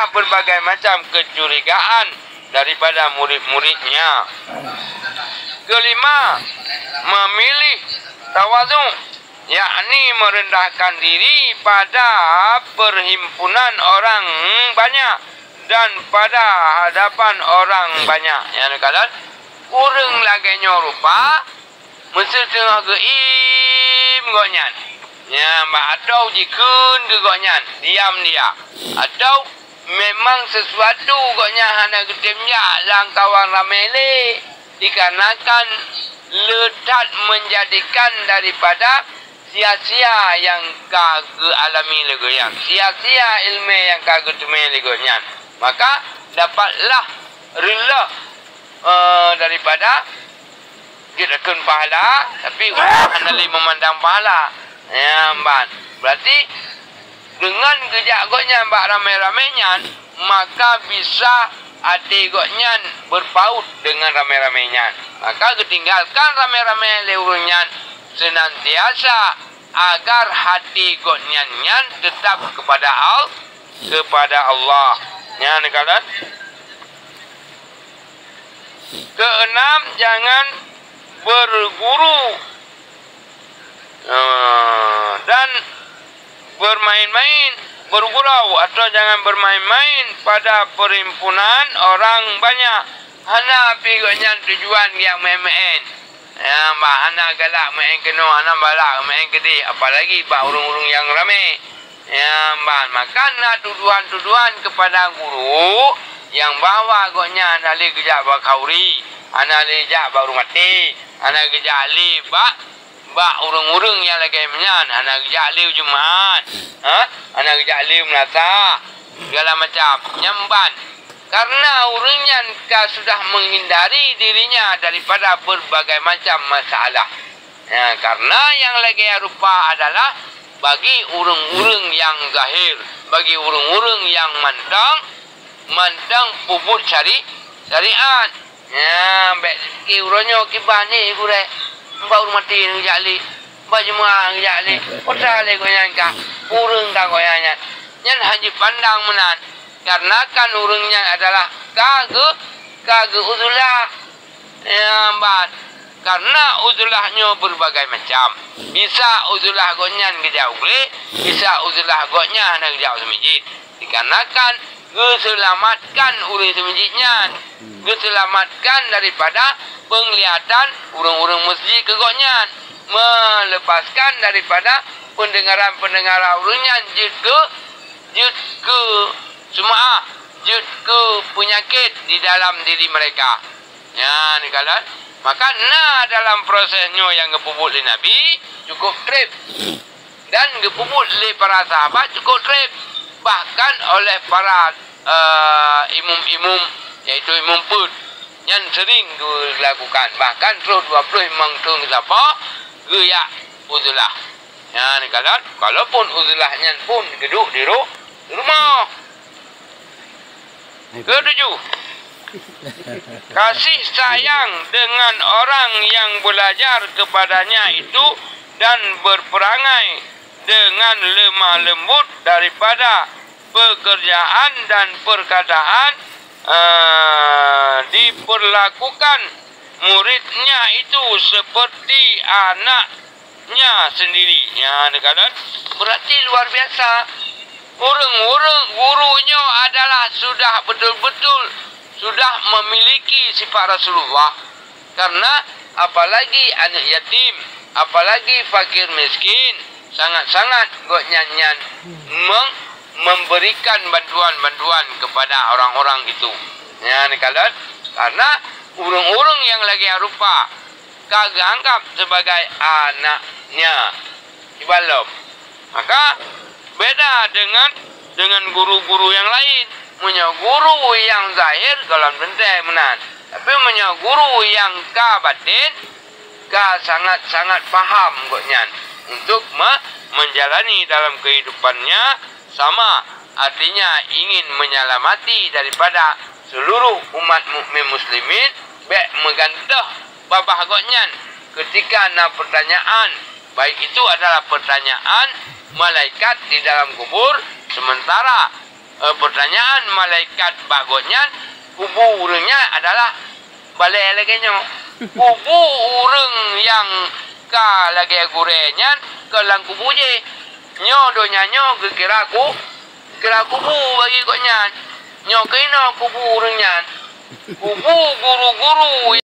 berbagai macam kecurigaan daripada murid-muridnya. Kelima, memilih tawadhu, yakni merendahkan diri pada perhimpunan orang banyak dan pada hadapan orang banyak. Yang kata urang laganya rupa mesti tengah geim gonyan. Ya, atau jikun ke gonyan, diam dia. Atau memang sesuatu gonyan hana getemnya lang kawan ramele dikarenakan letak menjadikan daripada sia-sia yang kage alami legoyan, sia-sia ilmu yang kage tume legoyan. Maka dapatlah rela daripada kita kun pahala, tapi handali memandang pahala. Ya, ban. Berarti dengan kejak goknya mbak ramai-ramainya, maka bisa hati goknya berpaut dengan ramai-ramainya. Maka ketinggalkan ramai-ramai leurunnya senantiasa agar hati goknya tetap kepada Allah. Ya, nekalan. Keenam, jangan berguru dan bermain-main, bergurau atau jangan bermain-main pada perhimpunan orang banyak. Hana pigoknya tujuan yang main-main. Ya, mbak hana galak main kena, hana balak main gede, apalagi mbak urung-urung yang ramai. Ya, mbak, maka nak tuduhan-tuduhan kepada guru yang bawa goknya nali gejak bakauri, ana lejak baru mati, ana gejak li bak urung-urung yang lagi menyan, ana gejak li Jumaat, ana gejak li Melasa, segala macam nyamban. Karena urungnya sudah menghindari dirinya daripada berbagai macam masalah. Ya, karena yang lagi rupa adalah bagi urung-urung yang zahir, bagi urung-urung yang mantang puput syariat. Ya, baik kiuronyo kibani gure. Mbak urmati ngejali. Mbak jemaah ngejali. Otra le goyanka. Urung tak goyanya. Nyan haji pandang menan. Karena kan urungnya adalah kage uzulah. Ya, mbak. Karena uzulahnya berbagai macam. Bisa uzulah gonyan gejauh ule, bisa uzulah gonyan nak gejauh semijit. Dikarenakan geselamatkan urang semijitnya, geselamatkan daripada penglihatan urang-urang masjid ke gonyan, melepaskan daripada pendengaran-pendengaran urangnya jut ke suma'ah, jut ke penyakit di dalam diri mereka. Ya, ni kalah. Maka dalam prosesnya yang gepuput oleh Nabi cukup trip. Dan gepuput oleh para sahabat cukup trip. Bahkan oleh para imam-imam, yaitu imam pun yang sering dilakukan. Bahkan terus 20 memang terus siapa geyak uzulah. Ya, ni kalaupun uzulahnya pun duduk di rumah. Ketujuh, kasih sayang dengan orang yang belajar kepadanya itu dan berperangai dengan lemah lembut daripada pekerjaan dan perkataan, diperlakukan muridnya itu seperti anaknya sendiri. Ya, berarti luar biasa. Urung-urung gurunya adalah sudah betul-betul sudah memiliki sifat Rasulullah. Karena apalagi anak yatim, apalagi fakir miskin, sangat-sangat nyanyian memberikan bantuan-bantuan kepada orang-orang itu. Ya, karena urung-urung yang lagi rupa kagak anggap sebagai anaknya ibalom. Maka beda dengan guru-guru yang lain. Punya guru yang zahir dalam benteng menan. Tapi punya guru yang batin sangat-sangat paham goknya untuk menjalani dalam kehidupannya sama. Artinya ingin menyelamati daripada seluruh umat mukmin muslimin. Baik menggantah babah goknya ketika ada pertanyaan. Baik itu adalah pertanyaan malaikat di dalam kubur, sementara Pertanyaan malaikat bagusnya kubu urangnya adalah balik lagi nyo. Kubu urang yang ka lagi gurenya ke lang kubu je. Nyo donya nyo kira kubu bagi koknya. Nyo kena kubu urangnya. Kubu guru-guru